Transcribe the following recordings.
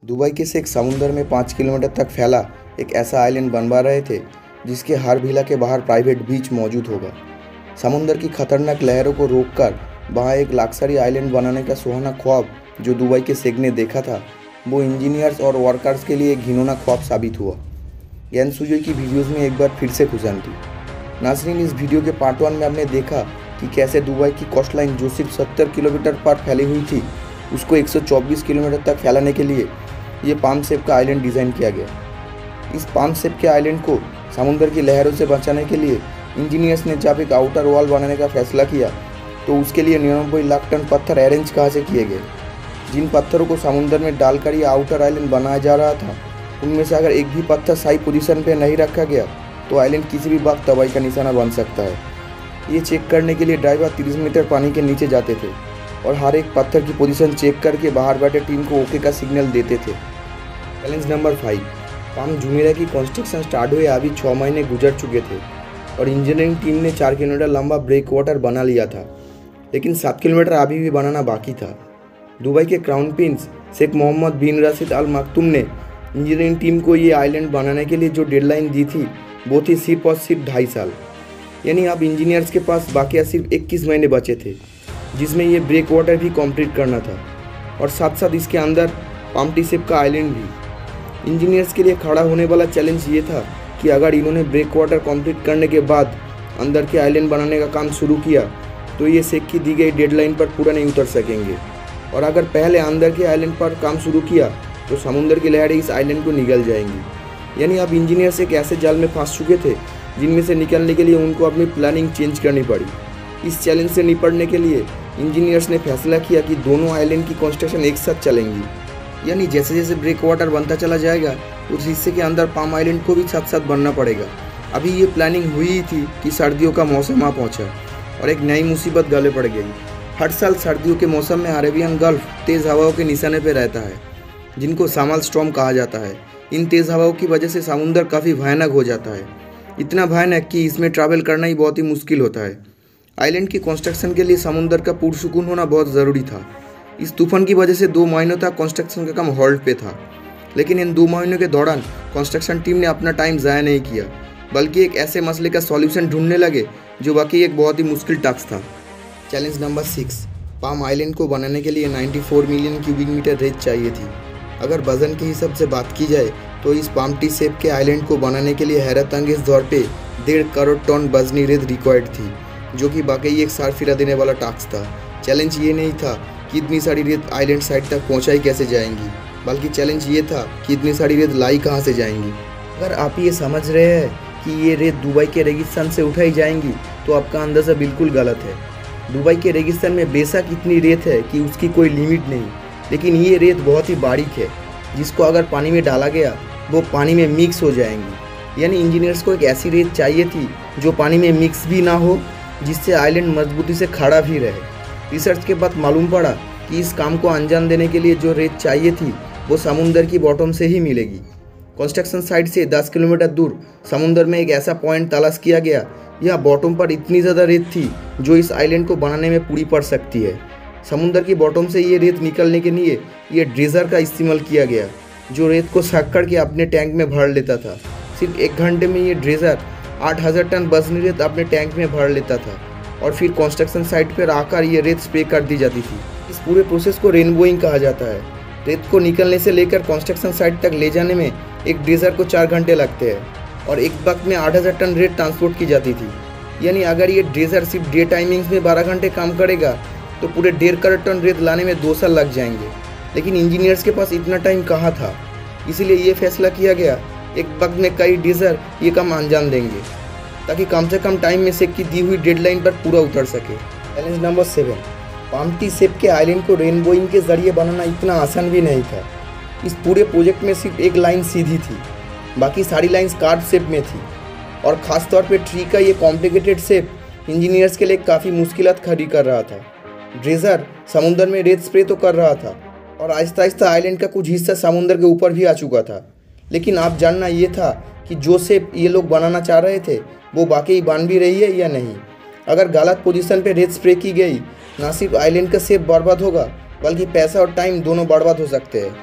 Dubai के शेख समुंदर में 5 किलोमीटर तक फैला एक ऐसा आइलैंड बनवा रहे थे जिसके हर विला के बाहर प्राइवेट बीच मौजूद होगा। समुंदर की खतरनाक लहरों को रोककर वहाँ एक लग्जरी आइलैंड बनाने का सुहाना ख्वाब जो दुबई के शेख ने देखा था, वो इंजीनियर्स और वर्कर्स के लिए एक घिनौना ख्वाब साबित हुआ। ज्ञान सुजोई की वीडियोज़ में एक बार फिर से खुशामदी। नाज़रीन, इस वीडियो के पार्ट 1 में हमने देखा कि कैसे दुबई की कोस्टलाइन जो सिर्फ 70 किलोमीटर पर फैली हुई थी, उसको 124 किलोमीटर तक फैलाने के लिए ये पाम शेप का आइलैंड डिज़ाइन किया गया। इस पाम शेप के आइलैंड को समुद्र की लहरों से बचाने के लिए इंजीनियर्स ने जब एक आउटर वॉल बनाने का फैसला किया तो उसके लिए 99 लाख टन पत्थर अरेंज कहाँ से किए गए। जिन पत्थरों को समुद्र में डालकर ये आउटर आइलैंड बनाया जा रहा था, उनमें से अगर एक भी पत्थर सही पोजीशन पे नहीं रखा गया तो आइलैंड किसी भी वक्त तबाही का निशाना बन सकता है। ये चेक करने के लिए ड्राइवर 30 मीटर पानी के नीचे जाते थे और हर एक पत्थर की पोजीशन चेक करके बाहर बैठे टीम को ओके का सिग्नल देते थे। Challenge number 5। पाम जुमेरा की कंस्ट्रक्शन स्टार्ट हुए अभी 6 महीने गुजर चुके थे और इंजीनियरिंग टीम ने 4 किलोमीटर लंबा ब्रेक वाटर बना लिया था, लेकिन 7 किलोमीटर अभी भी बनाना बाकी था। दुबई के crown prince Sheikh Mohammed bin Rashid Al Maktoum ने इंजीनियरिंग टीम को ये आइलैंड बनाने के लिए जो डेडलाइन दी थी वो थी सिर्फ और सिर्फ 2.5 साल। यानी अब इंजीनियर्स के पास बाकी सिर्फ 21 महीने बचे थे, जिसमें ये ब्रेक वाटर भी कंप्लीट करना था और साथ साथ इसके अंदर पाम्टी शेप का आइलैंड भी। इंजीनियर्स के लिए खड़ा होने वाला चैलेंज ये था कि अगर इन्होंने ब्रेक वाटर कंप्लीट करने के बाद अंदर के आइलैंड बनाने का काम शुरू किया तो ये शेख की दी गई डेडलाइन पर पूरा नहीं उतर सकेंगे, और अगर पहले अंदर के आइलैंड पर काम शुरू किया तो समुद्र की लहरें इस आइलैंड को निगल जाएंगी। यानी अब इंजीनियर्स एक ऐसे जाल में फंस चुके थे जिनमें से निकलने के लिए उनको अपनी प्लानिंग चेंज करनी पड़ी। इस चैलेंज से निपटने के लिए इंजीनियर्स ने फैसला किया कि दोनों आइलैंड की कंस्ट्रक्शन एक साथ चलेंगी। यानी जैसे जैसे ब्रेक वाटर बनता चला जाएगा उस हिस्से के अंदर पाम आइलैंड को भी साथ साथ बनना पड़ेगा। अभी ये प्लानिंग हुई ही थी कि सर्दियों का मौसम आ पहुँचा और एक नई मुसीबत गले पड़ गई। हर साल सर्दियों के मौसम में अरेबियन गल्फ तेज़ हवाओं के निशाने पर रहता है, जिनको सामल स्टॉर्म कहा जाता है। इन तेज़ हवाओं की वजह से समुद्र काफ़ी भयानक हो जाता है, इतना भयानक कि इसमें ट्रैवल करना ही बहुत ही मुश्किल होता है। आइलैंड की कंस्ट्रक्शन के लिए समुद्र का पुरसुकून होना बहुत ज़रूरी था। इस तूफान की वजह से 2 महीनों तक कंस्ट्रक्शन का काम होल्ड पे था, लेकिन इन 2 महीनों के दौरान कंस्ट्रक्शन टीम ने अपना टाइम ज़ाया नहीं किया, बल्कि एक ऐसे मसले का सॉल्यूशन ढूंढने लगे जो वाकई एक बहुत ही मुश्किल टास्क था। Challenge number 6। पाम आइलैंड को बनाने के लिए 94 मिलियन क्यूबिक मीटर रेत चाहिए थी। अगर वजन के हिसाब से बात की जाए तो इस पाम्टी शेप के आइलैंड को बनाने के लिए हैरत अंगेज तौर पे 1.5 करोड़ टन वजनी रेत रिक्वायर्ड थी, जो कि वाकई एक सार फिरा देने वाला टास्क था। चैलेंज ये नहीं था कि इतनी सारी रेत आइलैंड साइड तक पहुंचाई कैसे जाएंगी, बल्कि चैलेंज ये था कि इतनी सारी रेत लाई कहाँ से जाएंगी। अगर आप ये समझ रहे हैं कि ये रेत दुबई के रेगिस्तान से उठाई जाएंगी तो आपका अंदाज़ा बिल्कुल गलत है। दुबई के रेगिस्तान में बेशक इतनी रेत है कि उसकी कोई लिमिट नहीं, लेकिन ये रेत बहुत ही बारीक है जिसको अगर पानी में डाला गया वो पानी में मिक्स हो जाएंगी। यानी इंजीनियर्स को एक ऐसी रेत चाहिए थी जो पानी में मिक्स भी ना हो, जिससे आइलैंड मजबूती से खड़ा भी रहे। रिसर्च के बाद मालूम पड़ा कि इस काम को अंजाम देने के लिए जो रेत चाहिए थी वो समुद्र की बॉटम से ही मिलेगी। कंस्ट्रक्शन साइट से 10 किलोमीटर दूर समुद्र में एक ऐसा पॉइंट तलाश किया गया, यहाँ बॉटम पर इतनी ज़्यादा रेत थी जो इस आइलैंड को बनाने में पूरी पड़ सकती है। समुद्र की बॉटम से ये रेत निकलने के लिए ये ड्रेजर का इस्तेमाल किया गया, जो रेत को सक करके अपने टैंक में भर लेता था। सिर्फ 1 घंटे में ये ड्रेजर 8000 टन वजनी रेत अपने टैंक में भर लेता था और फिर कंस्ट्रक्शन साइट पर आकर ये रेत स्प्रे कर दी जाती थी। इस पूरे प्रोसेस को रेनबोइंग कहा जाता है। रेत को निकलने से लेकर कंस्ट्रक्शन साइट तक ले जाने में एक ड्रेजर को 4 घंटे लगते हैं और एक वक्त में 8000 टन रेत ट्रांसपोर्ट की जाती थी। यानी अगर ये ड्रेजर सिर्फ डे टाइमिंग्स में 12 घंटे काम करेगा तो पूरे 1.5 करोड़ टन रेत लाने में 2 साल लग जाएंगे, लेकिन इंजीनियर्स के पास इतना टाइम कहाँ था। इसीलिए ये फैसला किया गया एक वक्त में कई ड्रेजर ये काम अंजाम देंगे ताकि कम से कम टाइम में शेख की दी हुई डेडलाइन पर पूरा उतर सके। Challenge number 7। पाम्टी शेप के आइलैंड को रेनबोइंग के जरिए बनाना इतना आसान भी नहीं था। इस पूरे प्रोजेक्ट में सिर्फ एक लाइन सीधी थी, बाकी सारी लाइंस कार्व शेप में थी और ख़ास तौर पे ट्री का ये कॉम्प्लिकेटेड शेप इंजीनियर्स के लिए काफ़ी मुश्किलात खड़ी कर रहा था। ड्रेजर समुद्र में रेत स्प्रे तो कर रहा था और आहिस्ता आहिस्ता आइलैंड का कुछ हिस्सा समुद्र के ऊपर भी आ चुका था, लेकिन आप जानना ये था कि जो शेप ये लोग बनाना चाह रहे थे वो वाकई बन भी रही है या नहीं। अगर गलत पोजीशन पे रेत स्प्रे की गई, ना सिर्फ आइलैंड का शेप बर्बाद होगा बल्कि पैसा और टाइम दोनों बर्बाद हो सकते हैं।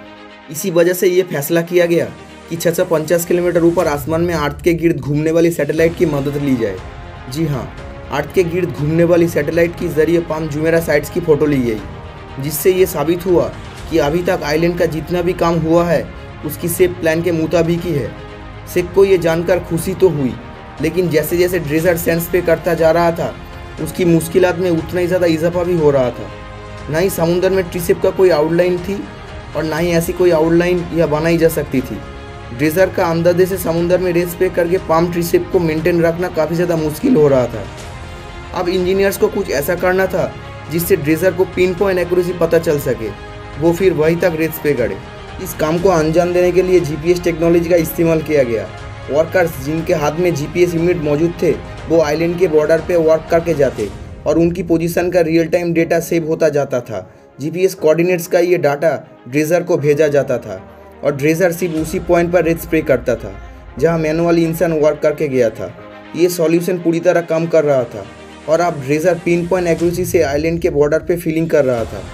इसी वजह से ये फैसला किया गया कि 650 किलोमीटर ऊपर आसमान में अर्थ के गिर्द घूमने वाली सैटेलाइट की मदद ली जाए। जी हाँ, अर्थ के गिर्द घूमने वाली सैटेलाइट के जरिए पाम जुमेरा साइट्स की फ़ोटो ली गई, जिससे ये साबित हुआ कि अभी तक आइलैंड का जितना भी काम हुआ है उसकी सेफ प्लान के मुताबिक ही है। शेख को ये जानकर खुशी तो हुई, लेकिन जैसे जैसे ड्रेजर सेंस पे करता जा रहा था उसकी मुश्किलात में उतना ही ज़्यादा इजाफा भी हो रहा था। ना ही समुद्र में ट्रिसेप का कोई आउटलाइन थी और ना ही ऐसी कोई आउटलाइन यह बनाई जा सकती थी। ड्रेजर का अंदाजे से समुद्र में रेस पे करके पाम ट्रिसेप को मेंटेन रखना काफ़ी ज़्यादा मुश्किल हो रहा था। अब इंजीनियर्स को कुछ ऐसा करना था जिससे ड्रेजर को पिन पॉइंट एक्यूरेसी पता चल सके, वो फिर वहीं तक रेस पे गड़े। इस काम को अंजाम देने के लिए जीपीएस टेक्नोलॉजी का इस्तेमाल किया गया। वर्कर्स जिनके हाथ में जीपीएस यूनिट मौजूद थे वो आइलैंड के बॉर्डर पे वर्क करके जाते और उनकी पोजीशन का रियल टाइम डेटा सेव होता जाता था। जीपीएस कोऑर्डिनेट्स का ये डाटा ड्रेजर को भेजा जाता था और ड्रेजर सिर्फ उसी पॉइंट पर रेत स्प्रे करता था जहां मैनुअली इंसान वर्क करके गया था। ये सॉल्यूशन पूरी तरह काम कर रहा था और अब ड्रेजर पिन पॉइंट एक्यूरेसी से आइलैंड के बॉर्डर पे फीलिंग कर रहा था।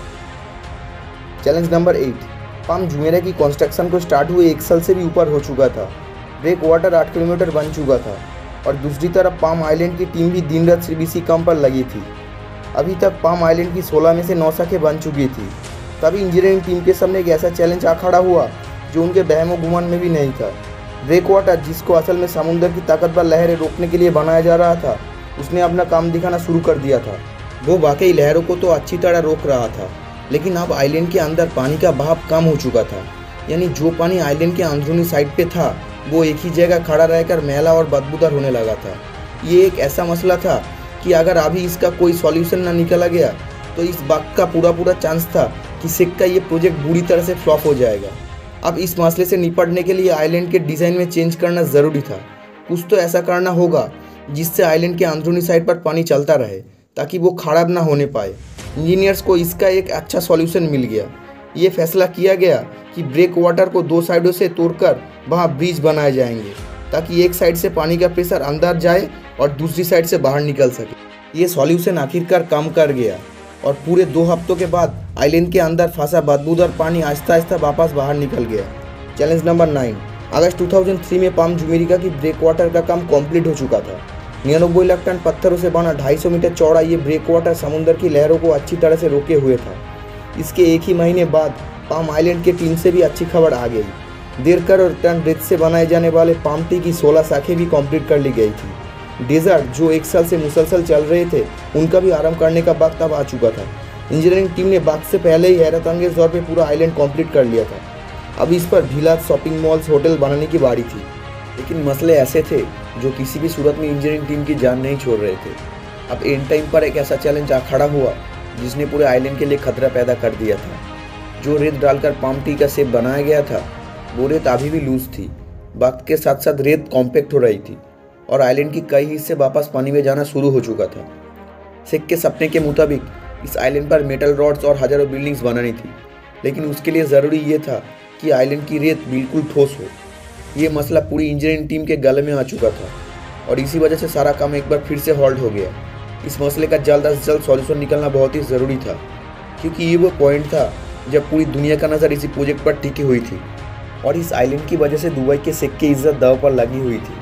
चैलेंज नंबर 8, पाम जुमेरा की कंस्ट्रक्शन को स्टार्ट हुए 1 साल से भी ऊपर हो चुका था। ब्रेक वाटर 8 किलोमीटर बन चुका था और दूसरी तरफ पाम आइलैंड की टीम भी दिन रात सिर्फ इसी काम पर लगी थी। अभी तक पाम आइलैंड की 16 में से 9 सड़कें बन चुकी थी। तभी इंजीनियरिंग टीम के सामने एक ऐसा चैलेंज आ खड़ा हुआ जो उनके बहमो गुमान में भी नहीं था। ब्रेक वाटर, जिसको असल में समुद्र की ताकतवर लहरें रोकने के लिए बनाया जा रहा था, उसने अपना काम दिखाना शुरू कर दिया था। वो वाकई लहरों को तो अच्छी तरह रोक रहा था, लेकिन अब आइलैंड के अंदर पानी का बहाव कम हो चुका था। यानी जो पानी आइलैंड के अंदरूनी साइड पे था वो एक ही जगह खड़ा रहकर मैला और बदबूदार होने लगा था। ये एक ऐसा मसला था कि अगर अभी इसका कोई सॉल्यूशन ना निकाला गया तो इस बात का पूरा चांस था कि शेख का ये प्रोजेक्ट बुरी तरह से फ्लॉप हो जाएगा। अब इस मसले से निपटने के लिए आइलैंड के डिज़ाइन में चेंज करना ज़रूरी था। कुछ तो ऐसा करना होगा जिससे आइलैंड के अंदरूनी साइड पर पानी चलता रहे ताकि वो खराब ना होने पाए। इंजीनियर्स को इसका एक अच्छा सॉल्यूशन मिल गया। ये फैसला किया गया कि ब्रेक वाटर को 2 साइडों से तोड़कर वहाँ ब्रिज बनाए जाएंगे ताकि एक साइड से पानी का प्रेशर अंदर जाए और दूसरी साइड से बाहर निकल सके। ये सॉल्यूशन आखिरकार काम कर गया और पूरे 2 हफ्तों के बाद आइलैंड के अंदर फंसा बदबूदार पानी आहिस्ता आहिस्ता वापस बाहर निकल गया। चैलेंज नंबर 9, अगस्त 2003 में पाम जुमेरा की ब्रेक वाटर का काम कंप्लीट हो चुका था। 99 लाख टन पत्थरों से बना 250 मीटर चौड़ा ये ब्रेक वाटर समुद्र की लहरों को अच्छी तरह से रोके हुए था। इसके एक ही महीने बाद पाम आइलैंड के टीम से भी अच्छी खबर आ गई। 1.5 करोड़ टन रेत से बनाए जाने वाले पाम ट्री की 16 शाखें भी कंप्लीट कर ली गई थी। डेजर्ट जो 1 साल से मुसलसल चल रहे थे उनका भी आरंभ करने का वक्त अब आ चुका था। इंजीनियरिंग टीम ने वक्त से पहले ही हैरत अंगेज तौर पर पूरा आइलैंड कंप्लीट कर लिया था। अब इस पर विला, शॉपिंग मॉल्स, होटल बनाने की बारी थी। लेकिन मसले ऐसे थे जो किसी भी सूरत में इंजीनियरिंग टीम की जान नहीं छोड़ रहे थे। अब एंड टाइम पर एक ऐसा चैलेंज आ खड़ा हुआ जिसने पूरे आइलैंड के लिए खतरा पैदा कर दिया था। जो रेत डालकर पाम ट्री का शेप बनाया गया था वो रेत अभी भी लूज थी। वक्त के साथ साथ रेत कॉम्पैक्ट हो रही थी और आइलैंड की कई हिस्से वापस पानी में जाना शुरू हो चुका था। शेख के सपने के मुताबिक इस आइलैंड पर मेटल रॉड्स और हजारों बिल्डिंग्स बनानी थी, लेकिन उसके लिए ज़रूरी ये था कि आइलैंड की रेत बिल्कुल ठोस हो। ये मसला पूरी इंजीनियरिंग टीम के गले में आ चुका था और इसी वजह से सारा काम एक बार फिर से हॉल्ट हो गया। इस मसले का जल्द से जल्द सॉल्यूशन निकलना बहुत ही ज़रूरी था, क्योंकि ये वो पॉइंट था जब पूरी दुनिया का नज़र इसी प्रोजेक्ट पर टिकी हुई थी और इस आइलैंड की वजह से दुबई के शेख की इज्जत दांव पर लगी हुई थी।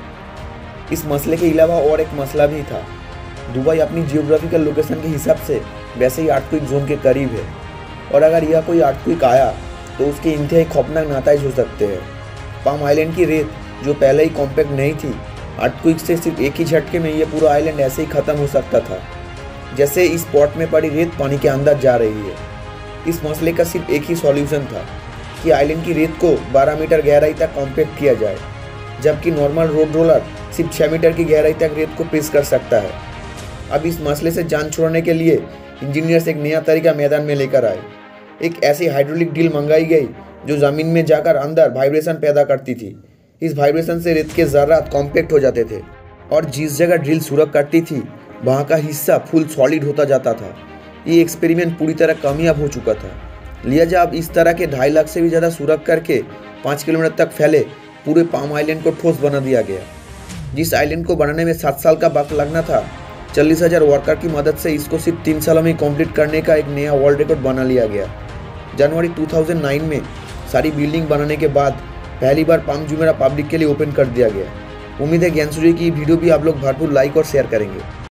इस मसले के अलावा और एक मसला भी था। दुबई अपनी जियोग्राफिकल लोकेशन के हिसाब से वैसे ही अर्थक्वेक जोन के करीब है और अगर यह कोई अर्थक्वेक आया तो उसके इंतहाई खौफनाक नतीजे हो सकते हैं। पाम आइलैंड की रेत जो पहले ही कॉम्पैक्ट नहीं थी, अर्थक्वेक से सिर्फ एक ही झटके में ये पूरा आइलैंड ऐसे ही ख़त्म हो सकता था जैसे इस पॉट में पड़ी रेत पानी के अंदर जा रही है। इस मसले का सिर्फ एक ही सॉल्यूशन था कि आइलैंड की रेत को 12 मीटर गहराई तक कॉम्पैक्ट किया जाए, जबकि नॉर्मल रोड रोलर सिर्फ 6 मीटर की गहराई तक रेत को प्रेस कर सकता है। अब इस मसले से जान छुड़ाने के लिए इंजीनियर्स एक नया तरीका मैदान में लेकर आए। एक ऐसी हाइड्रोलिक ड्रिल मंगाई गई जो ज़मीन में जाकर अंदर वाइब्रेशन पैदा करती थी। इस वाइब्रेशन से रेत के ज़र्रात कॉम्पैक्ट हो जाते थे और जिस जगह ड्रिल सुरख करती थी वहाँ का हिस्सा फुल सॉलिड होता जाता था। ये एक्सपेरिमेंट पूरी तरह कामयाब हो चुका था। लिहाजा अब इस तरह के 2.5 लाख से भी ज़्यादा सुरख करके 5 किलोमीटर तक फैले पूरे पाम आइलैंड को ठोस बना दिया गया। जिस आइलैंड को बनाने में 7 साल का वक्त लगना था, 40,000 वर्कर की मदद से इसको सिर्फ 3 सालों में कंप्लीट करने का एक नया वर्ल्ड रिकॉर्ड बना लिया गया। जनवरी 2009 में सारी बिल्डिंग बनाने के बाद पहली बार पाम जुमेरा पब्लिक के लिए ओपन कर दिया गया। उम्मीद है ज्ञानसूर्य की वीडियो भी आप लोग भरपूर लाइक और शेयर करेंगे।